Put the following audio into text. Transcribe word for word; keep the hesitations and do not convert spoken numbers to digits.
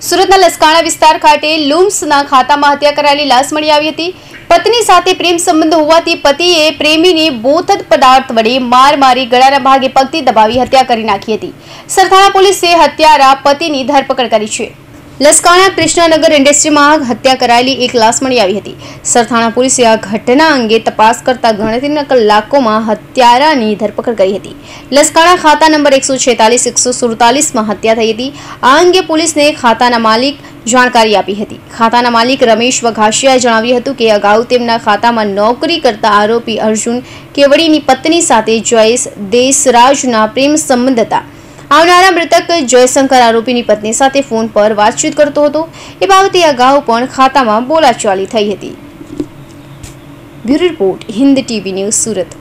સુરતના લસકાણા વિસ્તાર ખાતે લુમ્સના ખાતામાં હત્યા કરાયેલી લાશ મળી આવી હતી। પત્ની સાથે પ્રેમ સંબંધ હોવાથી પતિએ પ્રેમીને બોથડ પદાર્થ વડે માર મારી ગળાના ભાગે પગથી દબાવી હત્યા કરી નાખી હતી। સરથાણા પોલીસે હત્યારા પતિની ધરપકડ કરી છે। લસકાણા કૃષ્ણનગર ઇન્ડસ્ટ્રીમાં હત્યા કરાયેલી એક લાશ મળી આવી હતી। સરથાણા પોલીસે આ ઘટના અંગે તપાસ કરતા ગણતરીના કલાકોમાં હત્યારાની ધરપકડ કરી હતી। લસકાણા ખાતા નંબર એકસો છેતાલીસ એકસો સુડતાલીસમાં હત્યા થઈ હતી। આ અંગે પોલીસને ખાતાના માલિક જાણકારી આપી હતી। ખાતાના માલિક રમેશ વઘાસિયાએ જણાવ્યું હતું કે અગાઉ તેમના ખાતામાં નોકરી કરતા આરોપી અર્જુન કેવડીની પત્ની સાથે જયેશ દેશરાજના પ્રેમ સંબંધ હતા। આવનારા મૃતક જયશંકર આરોપીની પત્ની સાથે ફોન પર વાતચીત કરતો હતો। એ બાબતે અગાઉ પણ ખાતામાં બોલાચાલી થઈ હતી। Bureau report, Hind TV news, Surat.